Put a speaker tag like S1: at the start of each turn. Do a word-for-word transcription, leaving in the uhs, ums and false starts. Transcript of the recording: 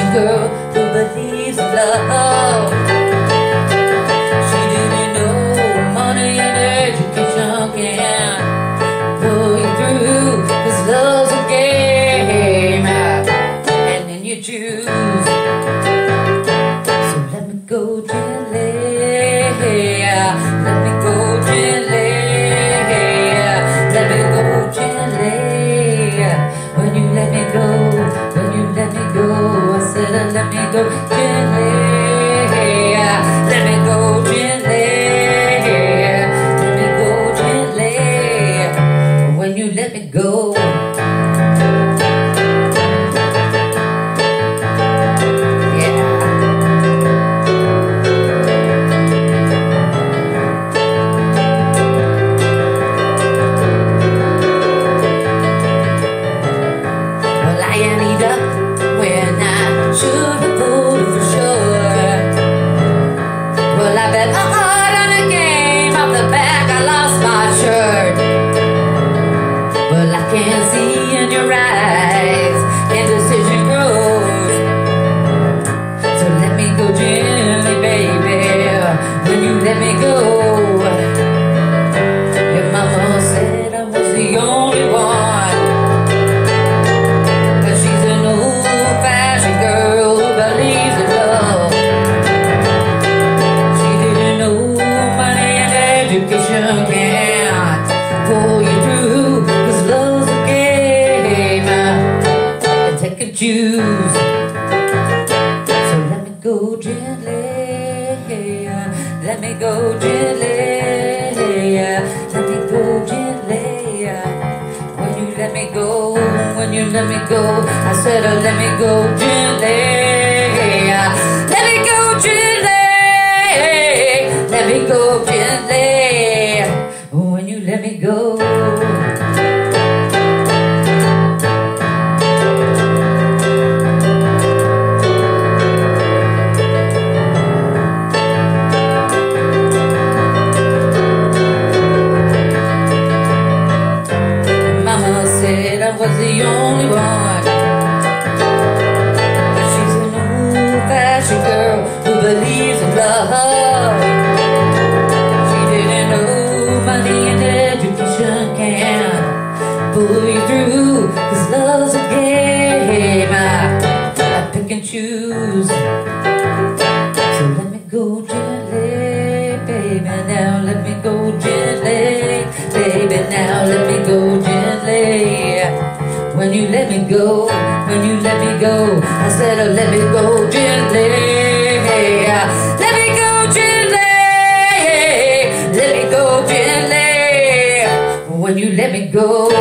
S1: girl who believes in love. She didn't know money and education can pull you through, 'cause love's a game, and then you choose. So let me go gently, let me go gently, let me go gently. When you let me go, when you let me go, I said uh, let me go gently, let me go gently, let me go gently. When you let me go. Can't see in your eyes, indecision grows. So let me go gently, baby, when you let me go. Your mama said I was the only one, but she's an old-fashioned girl who believes in love. She didn't know money and education can't pull you through, 'cause love's choose. So let me go gently, let me go gently, let me go gently. When you let me go, when you let me go, I said oh, let me go gently, let me go gently, let me go gently. When you let me go. Was the only one, but she's an old-fashioned girl who believes in love. She didn't know money and education can pull you through, 'cause love's a game, I pick and choose. So let me go gently, baby, now let me go gently, baby, now let me go gently. When you let me go, when you let me go, I said oh, let me go gently, let me go gently, let me go gently. When you let me go.